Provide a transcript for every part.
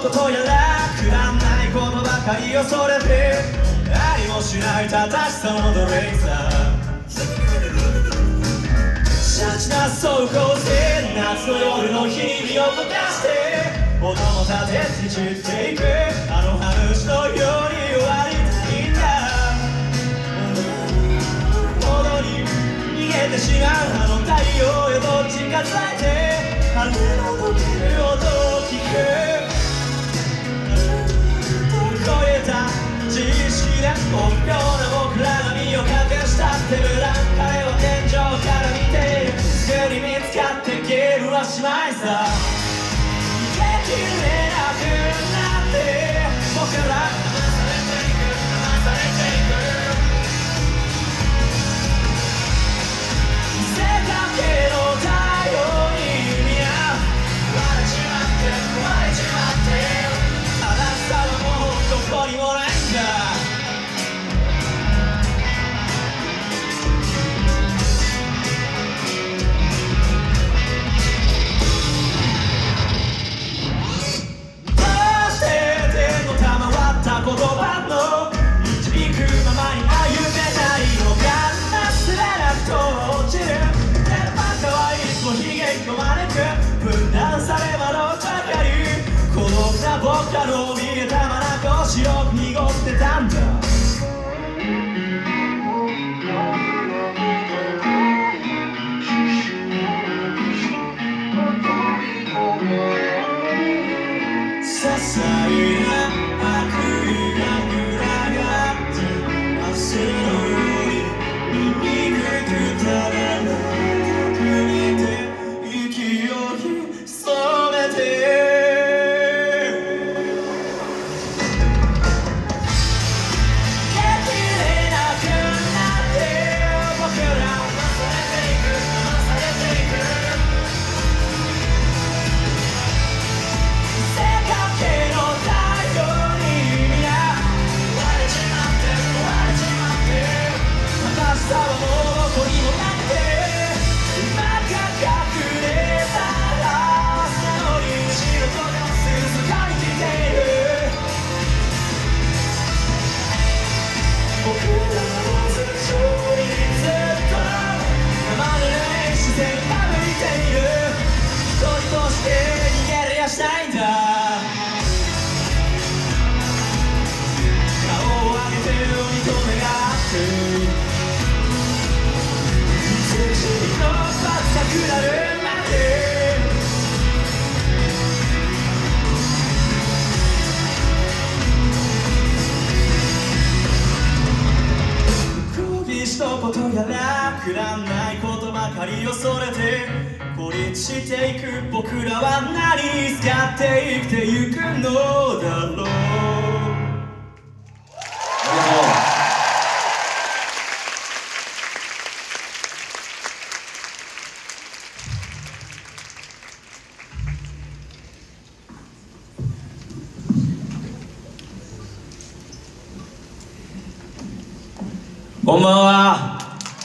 ことやらくだらないことばかり恐れてありもしない正しさのドレイザーシャチな走行性夏の夜の日々を溶かして音も立てて散っていくあの話のように終わりたいんだ戻り逃げてしまうあの太陽へと近づいて羽の飛びる音を聞く超えた自意識で臆病な僕らが身を隠したって無駄彼は天井から見ているすぐに見つかってゲームはしまいさ逃げきれなくなって僕ら騙されていく騙されていく見せかけの太陽に見合う壊れちまって壊れちまって正しさはもうどこにもないんだ言葉の導くままに歩めないのか忘れなくと落ちる手の中はいつもひげ込まれく分断され惑うばかり孤独な僕らの見えたまなこ白く濁ってたんだ些細なくだらないことばかり恐れて孤立していく僕らは何に使って生きてゆくのだろう。こんばんは。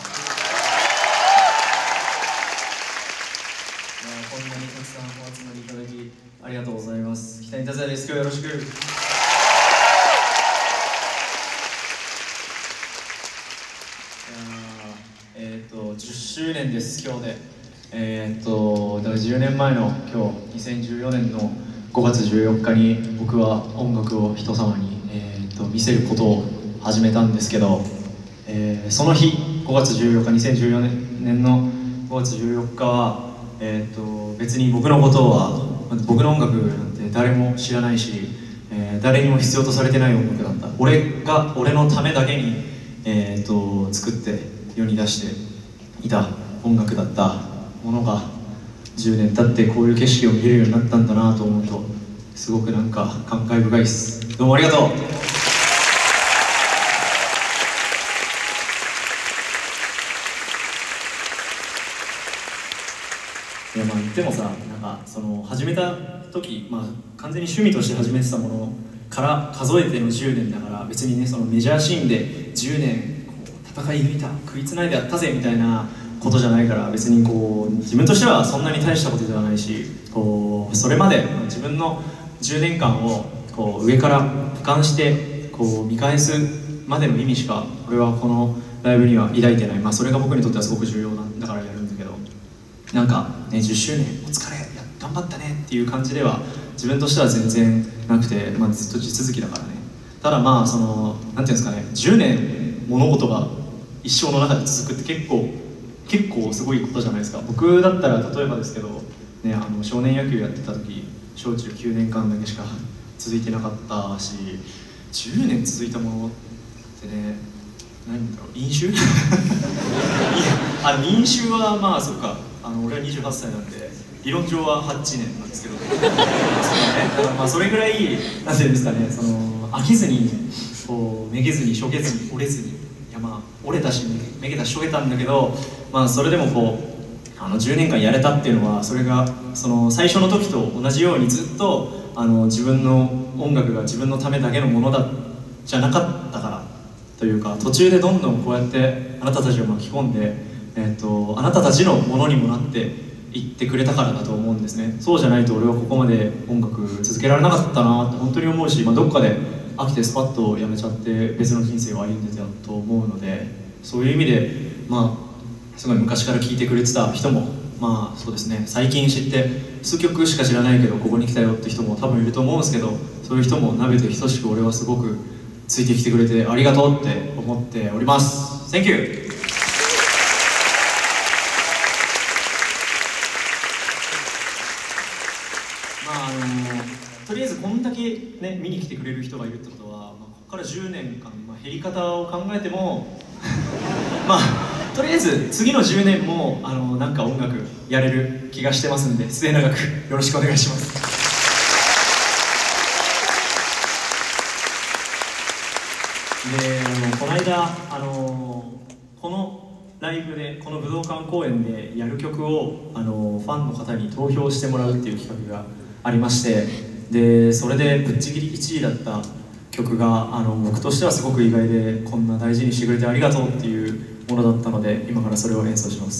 こんなにたくさんお集まりいただきありがとうございます。北谷達也です。今日よろしく。10周年です今日で。だから10年前の今日2014年の5月14日に僕は音楽を人様に、見せることを始めたんですけど。その日5月14日2014年の5月14日は、別に僕のことは僕の音楽なんて誰も知らないし、誰にも必要とされてない音楽だった。俺のためだけに、作って世に出していた音楽だったものが10年経ってこういう景色を見れるようになったんだなと思うとすごくなんか感慨深いです。どうもありがとう。いやまあ言ってもさ、なんかその始めた時、まあ完全に趣味として始めてたものから数えての10年だから、別にねそのメジャーシーンで10年こう戦い抜いた、食いつないでやったぜみたいなことじゃないから、別にこう自分としてはそんなに大したことではないし、こうそれまで自分の 10年間をこう上から俯瞰してこう見返すまでの意味しか俺はこのライブには抱いてない。まあそれが僕にとってはすごく重要なんだからやるんだけど、なんかね10周年お疲れ頑張ったねっていう感じでは自分としては全然なくて、まあ、ずっと地続きだからね。ただまあそのなんていうんですかね、10年物事が一生の中で続くって結構すごいことじゃないですか。僕だったら例えばですけど、ね、少年野球やってた時小中9年間だけしか続いてなかったし、10年続いたものってね、何だろう、飲酒いや飲酒はまあそっか、俺は28歳なんで理論上は8年なんですけどそうだね、だからまあそれぐらいなんていうんですかね、その飽きずにこうめげずにしょげずに折れずに、いやまあ折れたしめげたししょげたんだけど、まあそれでもこう10年間やれたっていうのは、それがその最初の時と同じようにずっと自分の音楽が自分のためだけのものじゃなかったからというか、途中でどんどんこうやってあなたたちを巻き込んで、あなたたちのものにもなっていってくれたからだと思うんですね。そうじゃないと俺はここまで音楽続けられなかったなって本当に思うし、まあ、どっかで飽きてスパッとやめちゃって別の人生を歩んでたと思うので、そういう意味でまあすごい昔から聴いてくれてた人も、まあそうですね、最近知って数曲しか知らないけどここに来たよって人も多分いると思うんですけど、そういう人も鍋と等しく俺はすごくついてきてくれてありがとうって思っております。 Thank you。 まあとりあえずこんだけね見に来てくれる人がいるってことは、まあ、ここから10年間、まあ、減り方を考えてもまあとりあえず次の10年もなんか音楽やれる気がしてますんで、末永くよろしくお願いします。でこの間このライブでこの武道館公演でやる曲をファンの方に投票してもらうっていう企画がありまして、でそれでぶっちぎり1位だった曲が僕としてはすごく意外で、こんな大事にしてくれてありがとうっていうものだったので、今からそれを演奏します。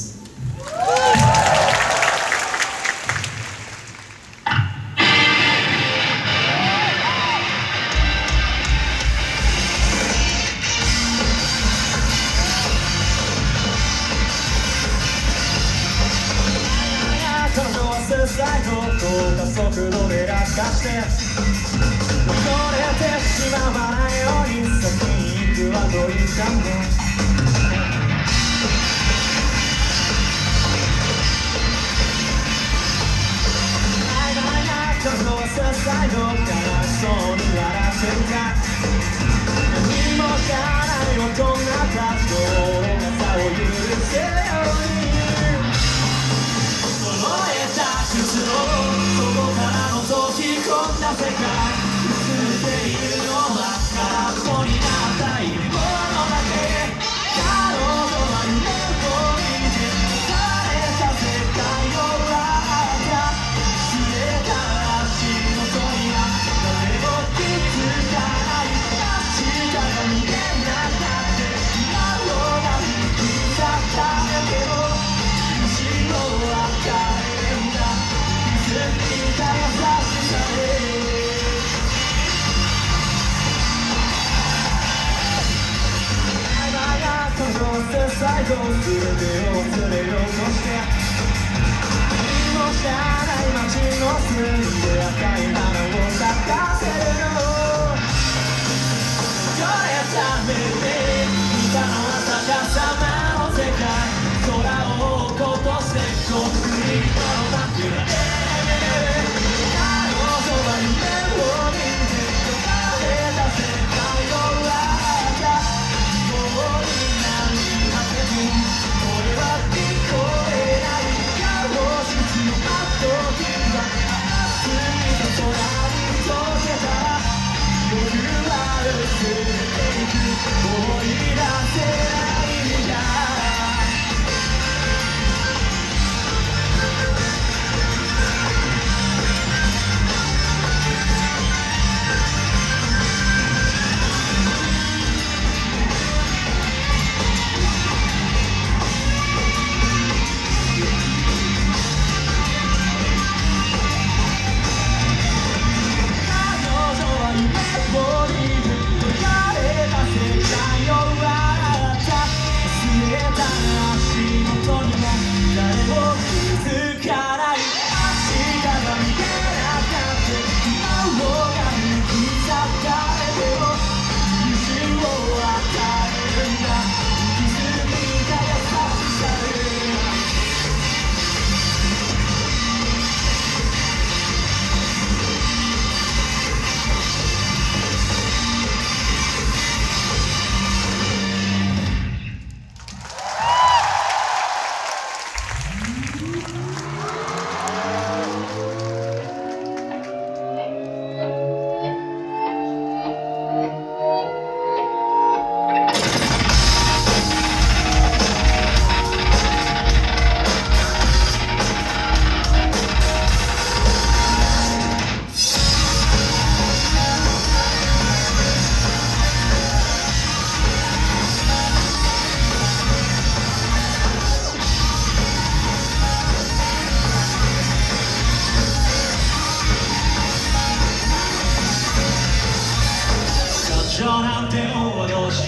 彼女はスーサイド高速度で落下して溺れてしまわないように先に行くはと言ったんだ。彼女はスーサイド悲しそうに笑っていた。何も知らない大人たちと俺が差を許せように揃えた靴をそこから覗き込んだ世界、映っているのは空っぽになった入り物だけ。彼女は夢を見てされた世界を笑った知れた足元には誰も気づかない明日が見えなくなってしまうような日々だったんだけど、後ろは帰れんだ気づいた優しさで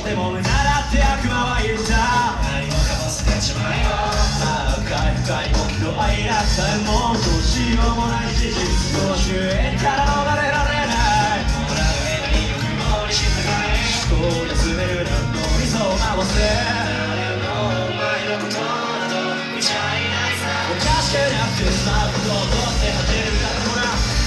っても無駄だって悪魔は言った。何もかも捨てちまえよ。深い深い僕の愛なくさえもどうしようもない事実の終焉から逃れられない。もらうへの意欲もに従え思考を休める何の理想を回せ。誰もお前のことなど見ちゃいないさ。おかしくなってしまうことをどうして始めるかともな。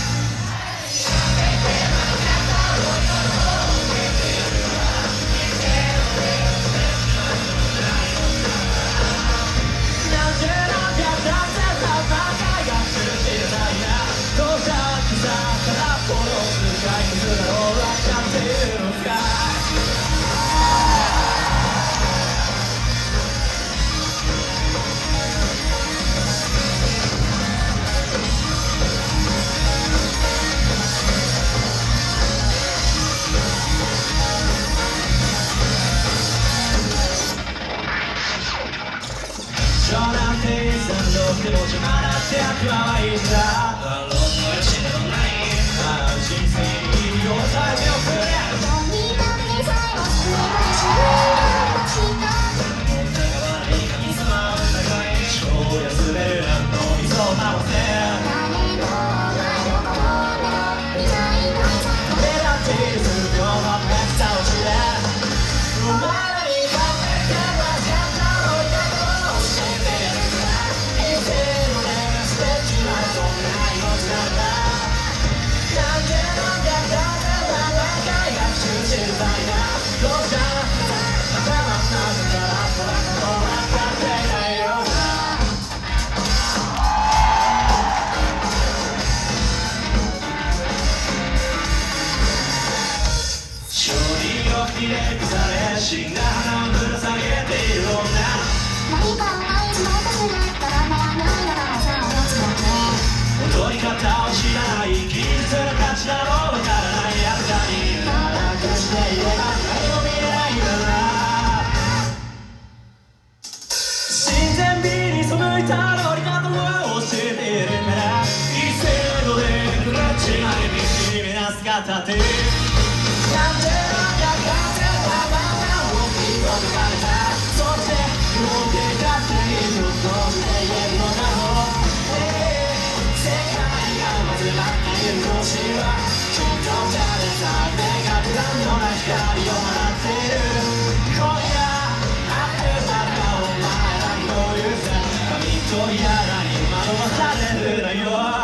でも邪魔だって悪魔は言った。反論の余地などない。人生に意味を与えておくれ。何だって最後救いたいしお互い神様の中へ思考を休める何の理想を回せ。誰もお前のことなど見ちゃいないさ。これだっている数秒のめくさ落ちでお前らに勝ってはちゃんと置いたことを教えてやるから。死んだ花をぶら下げている女。何かを愛しようとするただならないのが朝を持つだけ。踊り方を知らない技術の価値などわからないやつらに楽していれば何も見えないんだな。自然美に背いた乗り方を教えているから一斉のでくれ違いにしめな姿ってなんでそして動けたっていいことで言えるのだろう。世界がまずなっている都市はきっとじゃれさ目が普段のない光を放っている。今夜あってまたお前らにこういうさ髪とやらに惑わされるなよ。